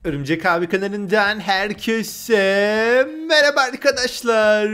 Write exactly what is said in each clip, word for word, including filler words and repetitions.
Örümcek abi kanalından herkese merhaba arkadaşlar.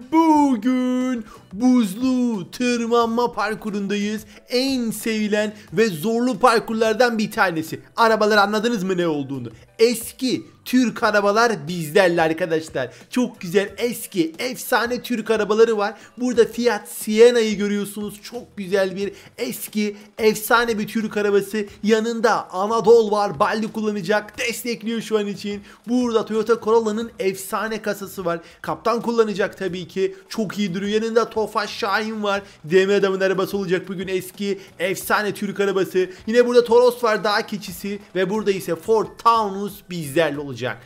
Bugün buzlu tırmanma parkurundayız. En sevilen ve zorlu parkurlardan bir tanesi. Arabalar, anladınız mı ne olduğunu? Eski Türk arabalar bizlerle arkadaşlar. Çok güzel eski efsane Türk arabaları var. Burada Fiat Siena'yı görüyorsunuz. Çok güzel bir eski efsane bir Türk arabası. Yanında Anadolu var. Baldi kullanacak. Destekliyor şu an için. Burada Toyota Corolla'nın efsane kasası var. Kaptan kullanacak tabii ki. Çok iyi duruyor. Yanında Tofaş Şahin var. Demir adamın arabası olacak bugün, eski efsane Türk arabası. Yine burada Toros var, dağ keçisi. Ve burada ise Ford Taunus bizlerle olacak.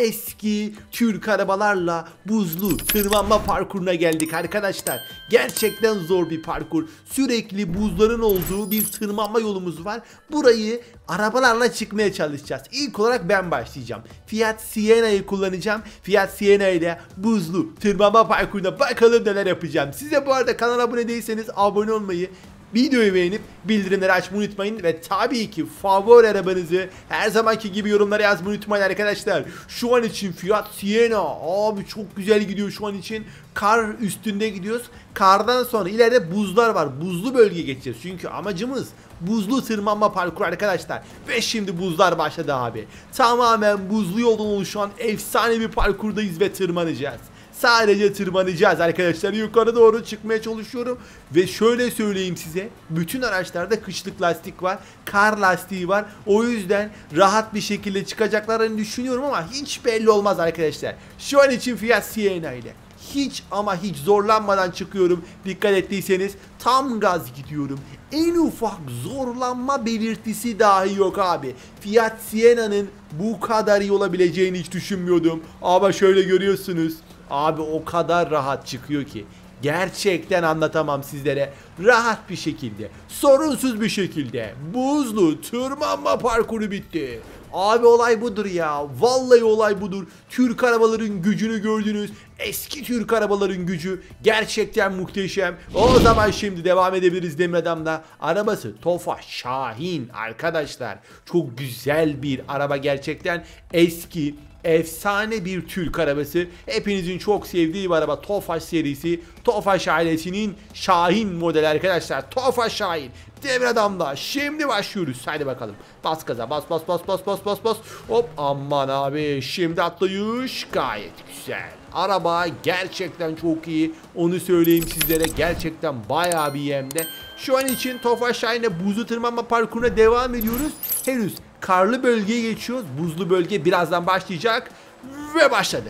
Eski Türk arabalarla buzlu tırmanma parkuruna geldik arkadaşlar. Gerçekten zor bir parkur. Sürekli buzların olduğu bir tırmanma yolumuz var. Burayı arabalarla çıkmaya çalışacağız. İlk olarak ben başlayacağım. Fiat Siena'yı kullanacağım. Fiat Siena ile buzlu tırmanma parkuruna bakalım neler yapacağım. Size bu arada kanala abone değilseniz abone olmayı, videoyu beğenip bildirimleri açmayı unutmayın ve tabii ki favori arabanızı her zamanki gibi yorumlara yazmayı unutmayın arkadaşlar. Şu an için Fiat Siena abi çok güzel gidiyor şu an için. Kar üstünde gidiyoruz. Kardan sonra ileride buzlar var. Buzlu bölgeye geçeceğiz. Çünkü amacımız buzlu tırmanma parkuru arkadaşlar. Ve şimdi buzlar başladı abi. Tamamen buzlu yoldan oluşan efsane bir parkurdayız ve tırmanacağız. Sadece tırmanacağız arkadaşlar. Yukarı doğru çıkmaya çalışıyorum. Ve şöyle söyleyeyim size. Bütün araçlarda kışlık lastik var. Kar lastiği var. O yüzden rahat bir şekilde çıkacaklarını düşünüyorum ama hiç belli olmaz arkadaşlar. Şu an için Fiat Siena ile hiç ama hiç zorlanmadan çıkıyorum. Dikkat ettiyseniz tam gaz gidiyorum. En ufak zorlanma belirtisi dahi yok abi. Fiat Siena'nın bu kadar iyi olabileceğini hiç düşünmüyordum. Ama şöyle görüyorsunuz. Abi o kadar rahat çıkıyor ki gerçekten anlatamam sizlere. Rahat bir şekilde, sorunsuz bir şekilde buzlu tırmanma parkuru bitti. Abi olay budur ya. Vallahi olay budur. Türk arabaların gücünü gördünüz. Eski Türk arabaların gücü gerçekten muhteşem. O zaman şimdi devam edebiliriz Demir Adam'da. Arabası Tofaş Şahin arkadaşlar. Çok güzel bir araba gerçekten. Eski efsane bir Türk arabası. Hepinizin çok sevdiği bir araba. Tofaş serisi. Tofaş ailesinin Şahin modeli arkadaşlar. Tofaş Şahin. Demir Adam'da. Şimdi başlıyoruz. Haydi bakalım. Bas gaza. Bas bas bas bas bas bas bas. Hop aman abi. Şimdi atlayış. Gayet güzel. Araba gerçekten çok iyi. Onu söyleyeyim sizlere. Gerçekten bayağı bir yemde. Şu an için Tofaş Şahin'le buzlu tırmanma parkuruna devam ediyoruz. Henüz karlı bölgeye geçiyoruz. Buzlu bölge birazdan başlayacak. Ve başladı.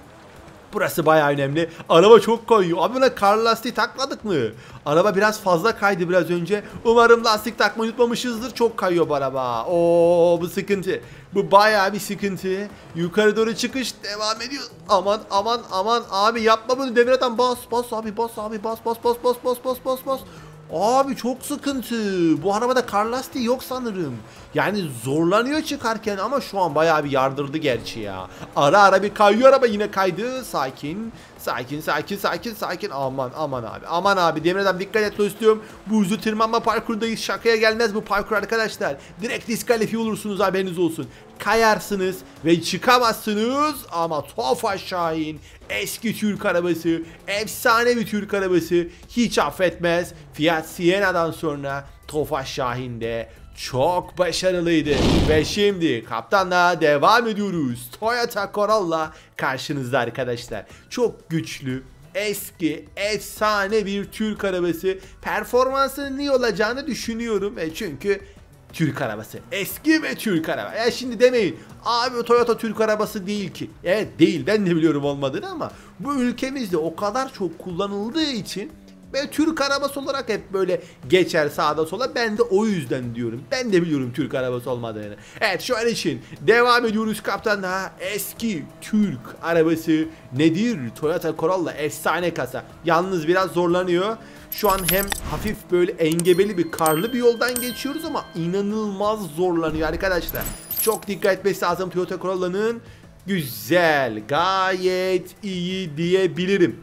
Burası bayağı önemli. Araba çok kayıyor. Abi buna kar lastiği takmadık mı? Araba biraz fazla kaydı biraz önce. Umarım lastik takmayı unutmamışızdır. Çok kayıyor bu araba. Oo, bu sıkıntı. Bu bayağı bir sıkıntı. Yukarı doğru çıkış devam ediyor. Aman aman aman abi yapma bunu Demir Adam. Bas bas abi bas abi bas bas bas bas bas bas bas bas. Abi çok sıkıntı. Bu arabada kar lastiği yok sanırım. Yani zorlanıyor çıkarken ama şu an bayağı bir yardırdı gerçi ya. Ara ara bir kayıyor araba, yine kaydı. Sakin. Sakin sakin sakin sakin. Aman aman abi. Aman abi Demir Adam dikkat et dostum. Buzlu tırmanma parkurundayız. Şakaya gelmez bu parkur arkadaşlar. Direkt diskalifiye olursunuz, haberiniz olsun. Kayarsınız ve çıkamazsınız ama Tofaş Şahin eski Türk arabası, efsane bir Türk arabası, hiç affetmez. Fiat Siena'dan sonra Tofaş Şahin de çok başarılıydı. Ve şimdi kaptanla devam ediyoruz. Toyota Corolla karşınızda arkadaşlar. Çok güçlü, eski, efsane bir Türk arabası. Performansının iyi olacağını düşünüyorum. E çünkü Türk arabası. Eski ve Türk araba. Ya şimdi demeyin. Abi Toyota Türk arabası değil ki. Evet değil. Ben de biliyorum olmadığını ama bu ülkemizde o kadar çok kullanıldığı için ve Türk arabası olarak hep böyle geçer sağda sola. Ben de o yüzden diyorum. Ben de biliyorum Türk arabası olmadığını. Evet şu an için devam ediyoruz kaptanla. Eski Türk arabası nedir? Toyota Corolla efsane kasa. Yalnız biraz zorlanıyor. Şu an hem hafif böyle engebeli bir karlı bir yoldan geçiyoruz ama inanılmaz zorlanıyor arkadaşlar. Çok dikkat etmesi lazım Toyota Corolla'nın. Güzel, gayet iyi diyebilirim.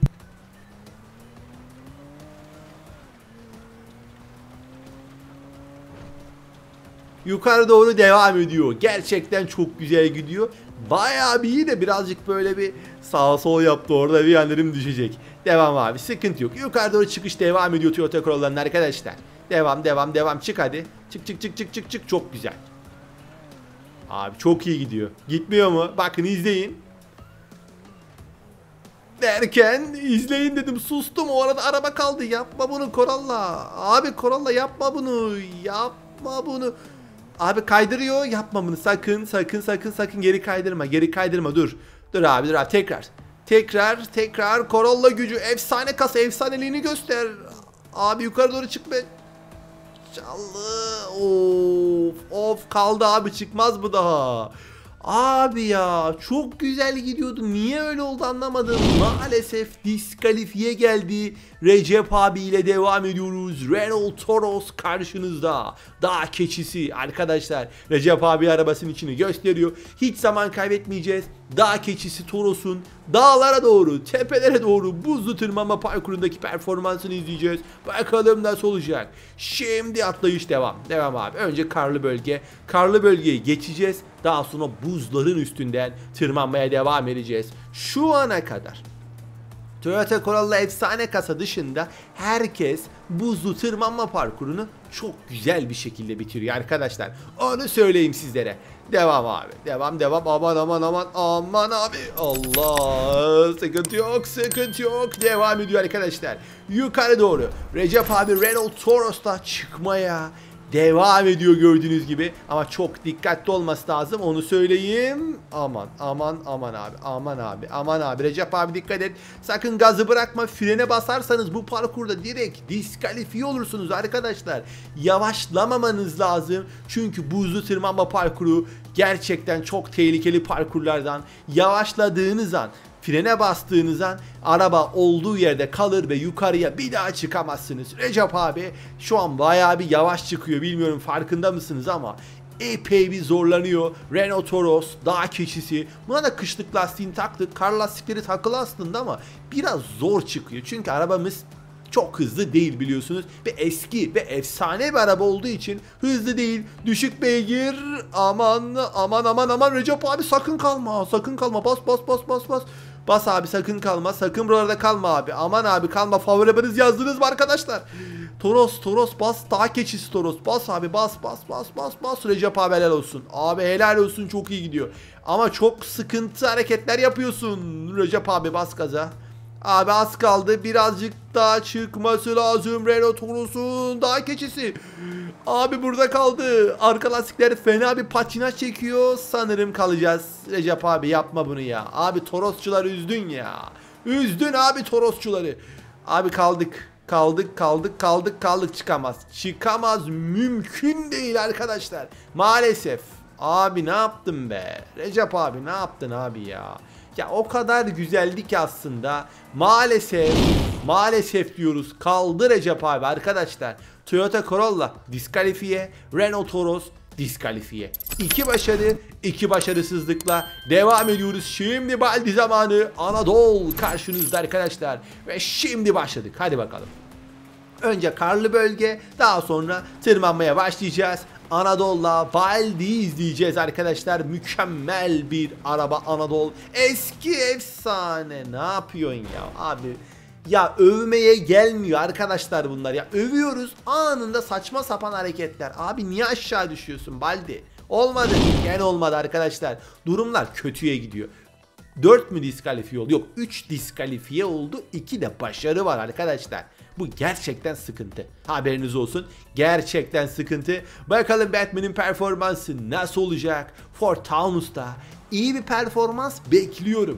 yukarı doğru devam ediyor. Gerçekten çok güzel gidiyor. Bayağı bir iyi de birazcık böyle bir sağa sol yaptı orada, bir yanlarım düşecek. Devam abi, sıkıntı yok. Yukarı doğru çıkış devam ediyor Toyota Corolla'nın arkadaşlar. Devam devam devam, çık hadi. Çık çık çık çık çık çık, çok güzel. Abi çok iyi gidiyor. Gitmiyor mu? Bakın izleyin. Derken izleyin dedim, sustum, o arada araba kaldı. Yapma bunu Corolla. Abi Corolla yapma bunu. Yapma bunu. Abi kaydırıyor, yapma bunu sakın sakın sakın sakın, geri kaydırma geri kaydırma, dur. Dur abi dur abi, tekrar. Tekrar tekrar Corolla gücü, efsane kasa, efsaneliğini göster. Abi yukarı doğru çık be. Çalı. Of of, kaldı abi, çıkmaz bu daha. Abi ya çok güzel gidiyordu. Niye öyle oldu anlamadım. Maalesef diskalifiye geldi. Recep abiyle devam ediyoruz. Renault Toros karşınızda. Dağ keçisi arkadaşlar. Recep abi arabasının içini gösteriyor. Hiç zaman kaybetmeyeceğiz. Dağ keçisi Toros'un dağlara doğru, tepelere doğru buzlu tırmanma parkurundaki performansını izleyeceğiz. Bakalım nasıl olacak. Şimdi atlayış devam. Devam abi. Önce karlı bölge. Karlı bölgeyi geçeceğiz. Daha sonra buzların üstünden tırmanmaya devam edeceğiz. Şu ana kadar Toyota Corolla efsane kasa dışında herkes buzlu tırmanma parkurunu çok güzel bir şekilde bitiriyor arkadaşlar. Onu söyleyeyim sizlere. Devam abi. Devam devam. Aman aman aman aman abi. Allah. Sıkıntı yok. Sıkıntı yok. Devam ediyor arkadaşlar. Yukarı doğru. Recep abi Renault Toros'ta çıkmaya devam ediyor gördüğünüz gibi. Ama çok dikkatli olması lazım, onu söyleyeyim. Aman aman aman abi. Aman abi. Aman abi. Recep abi dikkat et. Sakın gazı bırakma. Frene basarsanız bu parkurda direkt diskalifiye olursunuz arkadaşlar. Yavaşlamamanız lazım. Çünkü buzlu tırmanma parkuru gerçekten çok tehlikeli parkurlardan. Yavaşladığınız an, frene bastığınız an araba olduğu yerde kalır ve yukarıya bir daha çıkamazsınız. Recep abi şu an bayağı bir yavaş çıkıyor. Bilmiyorum farkında mısınız ama epey bir zorlanıyor. Renault Toros dağ keçisi. Buna da kışlık lastiğini taktık. Kar lastikleri takılı aslında ama biraz zor çıkıyor. Çünkü arabamız çok hızlı değil biliyorsunuz. Ve eski ve efsane bir araba olduğu için hızlı değil. Düşük beygir. Aman aman aman aman. Recep abi sakın kalma. Sakın kalma. Bas bas bas bas bas. Bas abi, sakın kalma. Sakın buralarda kalma abi. Aman abi kalma. Favori arabanız yazdınız mı arkadaşlar? Toros Toros bas. Dağ keçisi Toros. Bas abi bas bas bas bas bas. Recep abi helal olsun. Abi helal olsun, çok iyi gidiyor. Ama çok sıkıntı hareketler yapıyorsun. Recep abi bas gaza. Abi az kaldı. Birazcık daha çıkması lazım Renault Toros'un dağ keçisi. Abi burada kaldı. Arka lastikler fena bir patinaj çekiyor. Sanırım kalacağız. Recep abi yapma bunu ya. Abi Torosçuları üzdün ya. Üzdün abi Torosçuları. Abi kaldık. Kaldık kaldık kaldık kaldık, çıkamaz. Çıkamaz, mümkün değil arkadaşlar. Maalesef. Abi ne yaptın be? Recep abi ne yaptın abi ya? Ya o kadar güzeldi ki aslında. Maalesef, maalesef diyoruz. Kaldı Recep abi arkadaşlar. Toyota Corolla diskalifiye, Renault Toros diskalifiye. İki başarı, iki başarısızlıkla devam ediyoruz. Şimdi Baldi zamanı. Anadolu karşınızda arkadaşlar. Ve şimdi başladık. Hadi bakalım. Önce karlı bölge, daha sonra tırmanmaya başlayacağız. Anadolu'la Baldi izleyeceğiz arkadaşlar. Mükemmel bir araba Anadolu. Eski efsane. Ne yapıyorsun ya abi? Ya övmeye gelmiyor arkadaşlar bunlar ya. Övüyoruz, anında saçma sapan hareketler. Abi niye aşağı düşüyorsun Baldi? Olmadı. Gene olmadı arkadaşlar. Durumlar kötüye gidiyor. dört mü diskalifiye oldu? Yok, üç diskalifiye oldu. iki de başarı var arkadaşlar. Bu gerçekten sıkıntı. Haberiniz olsun. Gerçekten sıkıntı. Bakalım Batman'in performansı nasıl olacak? Ford Taunus'ta iyi bir performans bekliyorum.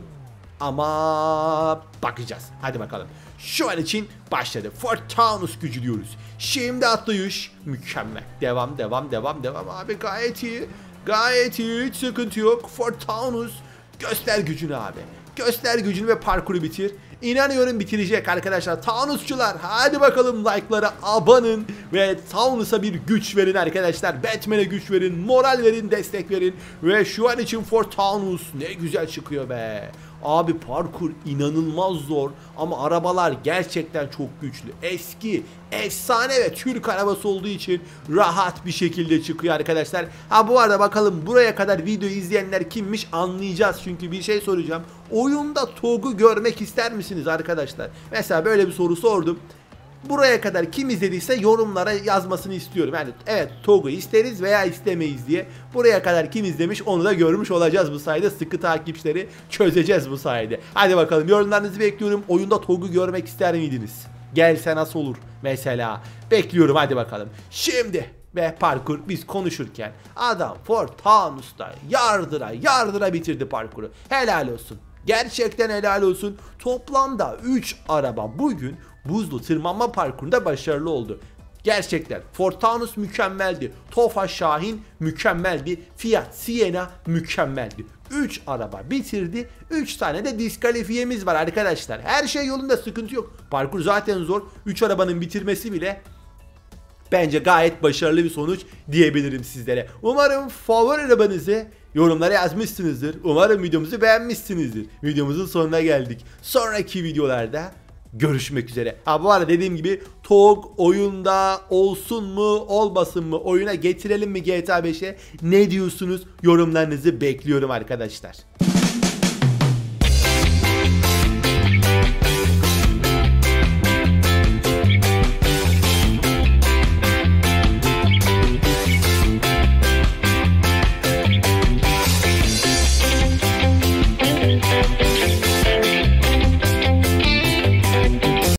Ama bakacağız. Hadi bakalım. Şu an için başladı. Ford Taunus gücü diyoruz. Şimdi atlayış. Mükemmel. Devam devam devam devam. Abi gayet iyi. Gayet iyi. Hiç sıkıntı yok. Ford Taunus. Göster gücünü abi. Göster gücünü ve parkuru bitir. İnanıyorum bitirecek arkadaşlar. Taunusçular hadi bakalım, like'lara abanın ve Taunus'a bir güç verin arkadaşlar. Batman'e güç verin, moral verin, destek verin. Ve şu an için Ford Taunus ne güzel çıkıyor be. Abi parkur inanılmaz zor ama arabalar gerçekten çok güçlü. Eski, efsane ve Türk arabası olduğu için rahat bir şekilde çıkıyor arkadaşlar. Ha bu arada bakalım buraya kadar videoyu izleyenler kimmiş anlayacağız. Çünkü bir şey soracağım. Oyunda Togg'u görmek ister misiniz arkadaşlar? Mesela böyle bir soru sordum. Buraya kadar kim izlediyse yorumlara yazmasını istiyorum. Yani evet Togg'u isteriz veya istemeyiz diye. Buraya kadar kim izlemiş onu da görmüş olacağız bu sayede. Sıkı takipçileri çözeceğiz bu sayede. Hadi bakalım yorumlarınızı bekliyorum. Oyunda Togg'u görmek ister miydiniz? Gelse nasıl olur mesela? Bekliyorum hadi bakalım. Şimdi ve parkur biz konuşurken adam Ford Taunus'ta yardıra yardıra bitirdi parkuru. Helal olsun. Gerçekten helal olsun. Toplamda üç araba bugün buzlu tırmanma parkurunda başarılı oldu. Gerçekten Ford Taunus mükemmeldi. Tofaş Şahin mükemmeldi. Fiat Siena mükemmeldi. üç araba bitirdi. üç tane de diskalifiyemiz var arkadaşlar. Her şey yolunda, sıkıntı yok. Parkur zaten zor. üç arabanın bitirmesi bile bence gayet başarılı bir sonuç diyebilirim sizlere. Umarım favori arabanızı yorumlara yazmışsınızdır. Umarım videomuzu beğenmişsinizdir. Videomuzun sonuna geldik. Sonraki videolarda görüşmek üzere. Ha bu arada dediğim gibi Tog oyunda olsun mu olmasın mı, oyuna getirelim mi G T A beşe, ne diyorsunuz, yorumlarınızı bekliyorum arkadaşlar.